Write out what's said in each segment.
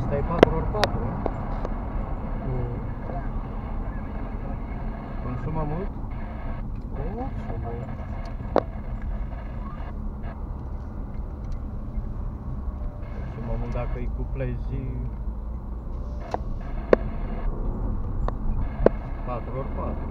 Asta e 4x4. Consumă mult? Consumă. Consumă mult dacă îi cuplezi 4x4.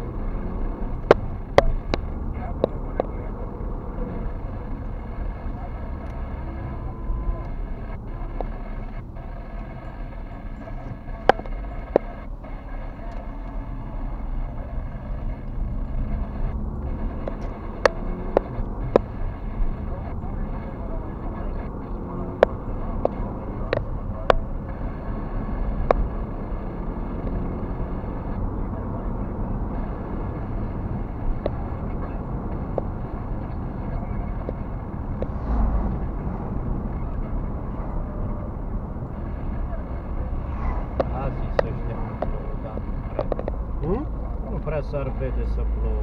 Nu prea s-ar vede să plouă.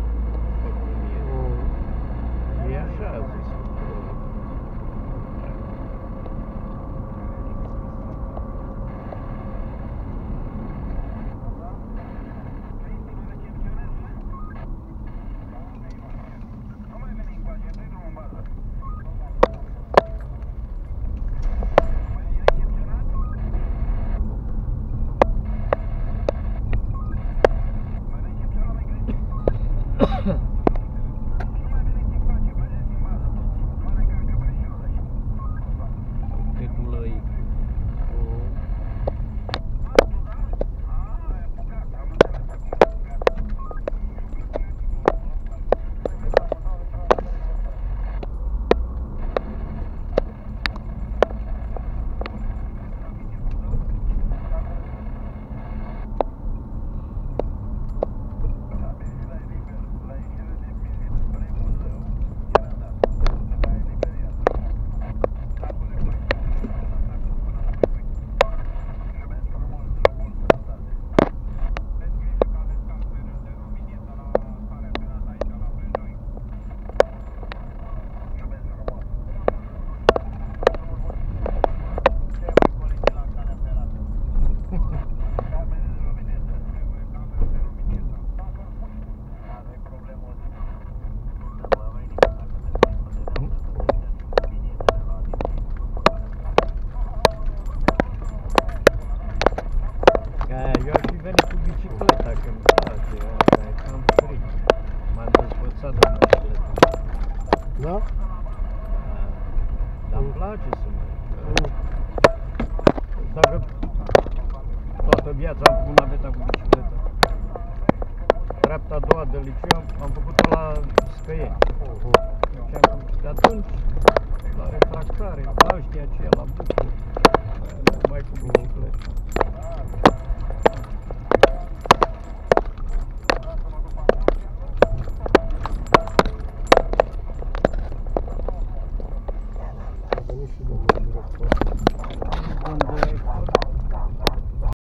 E așa, a zis. Eu aș fi venit cu bicicleta când place, asta e cam fric. M-am dezvățat de bicicletă. Da? Dar îmi place să merg. Dacă toată viața am făcut naveta cu bicicleta. Treapta a doua de liceu am făcut-o la Scăieni. De atunci, la refractare, la ăștia aceia,